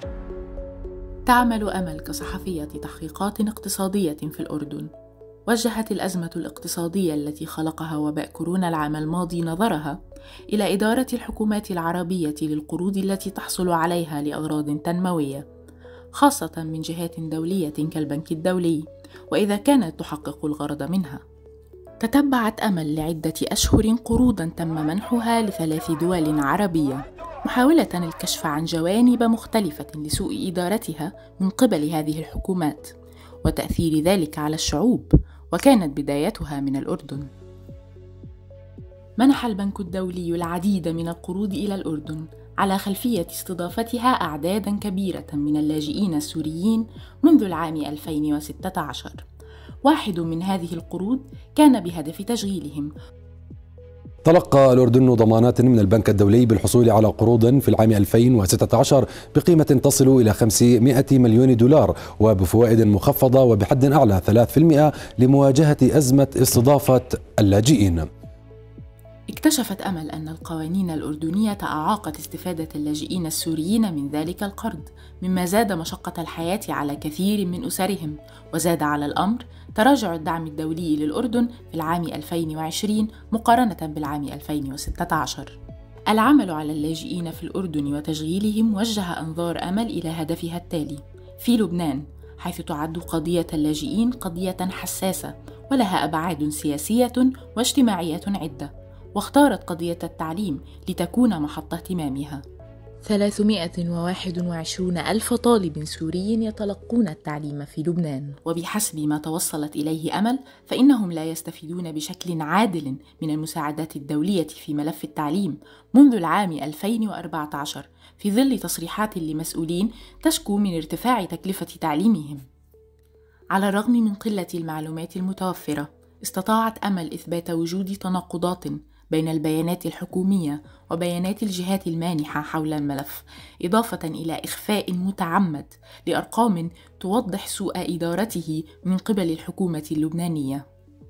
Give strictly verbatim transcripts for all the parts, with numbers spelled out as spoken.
تعمل أمل كصحفية تحقيقات اقتصادية في الأردن. وجهت الأزمة الاقتصادية التي خلقها وباء كورونا العام الماضي نظرها إلى إدارة الحكومات العربية للقروض التي تحصل عليها لأغراض تنموية، خاصة من جهات دولية كالبنك الدولي، وإذا كانت تحقق الغرض منها. تتبعت أمل لعدة أشهر قروضاً تم منحها لثلاث دول عربية، محاولة الكشف عن جوانب مختلفة لسوء إدارتها من قبل هذه الحكومات وتأثير ذلك على الشعوب، وكانت بدايتها من الأردن. منح البنك الدولي العديد من القروض إلى الأردن على خلفية استضافتها أعداداً كبيرة من اللاجئين السوريين منذ العام ألفين وستة عشر. واحد من هذه القروض كان بهدف تشغيلهم. تلقى الأردن ضمانات من البنك الدولي بالحصول على قروض في العام ألفين وستة عشر بقيمة تصل إلى خمسمائة مليون دولار وبفوائد مخفضة وبحد أعلى ثلاثة بالمئة لمواجهة أزمة استضافة اللاجئين. اكتشفت أمل أن القوانين الأردنية أعاقت استفادة اللاجئين السوريين من ذلك القرض، مما زاد مشقة الحياة على كثير من أسرهم، وزاد على الأمر تراجع الدعم الدولي للأردن في العام ألفين وعشرين مقارنة بالعام ألفين وستة عشر. العمل على اللاجئين في الأردن وتشغيلهم وجه أنظار أمل إلى هدفها التالي في لبنان، حيث تعد قضية اللاجئين قضية حساسة ولها أبعاد سياسية واجتماعية عدة، واختارت قضية التعليم لتكون محط اهتمامها. ثلاثمائة وواحد وعشرين ألف طالب سوري يتلقون التعليم في لبنان، وبحسب ما توصلت إليه أمل فإنهم لا يستفيدون بشكل عادل من المساعدات الدولية في ملف التعليم منذ العام ألفين وأربعة عشر، في ظل تصريحات لمسؤولين تشكو من ارتفاع تكلفة تعليمهم. على الرغم من قلة المعلومات المتوفرة، استطاعت أمل إثبات وجود تناقضات بين البيانات الحكومية وبيانات الجهات المانحة حول الملف، إضافة إلى إخفاء متعمد لأرقام توضح سوء إدارته من قبل الحكومة اللبنانية.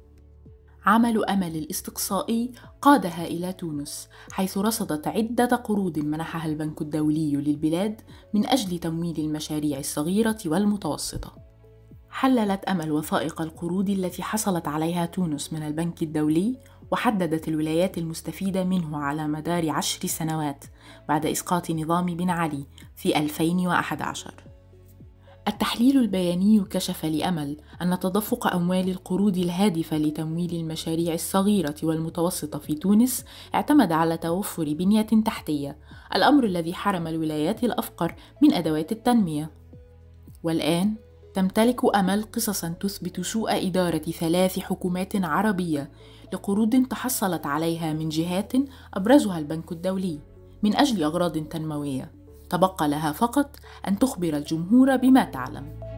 عمل أمل الاستقصائي قادها إلى تونس، حيث رصدت عدة قروض منحها البنك الدولي للبلاد من أجل تمويل المشاريع الصغيرة والمتوسطة. حللت أمل وثائق القروض التي حصلت عليها تونس من البنك الدولي، وحددت الولايات المستفيدة منه على مدار عشر سنوات بعد إسقاط نظام بن علي في ألفين وأحد عشر. التحليل البياني كشف لأمل أن تدفق أموال القروض الهادفة لتمويل المشاريع الصغيرة والمتوسطة في تونس اعتمد على توفر بنية تحتية، الأمر الذي حرم الولايات الأفقر من أدوات التنمية. والآن تمتلك أمل قصصاً تثبت سوء إدارة ثلاث حكومات عربية لقروض تحصلت عليها من جهات أبرزها البنك الدولي من أجل أغراض تنموية. تبقى لها فقط أن تخبر الجمهور بما تعلم.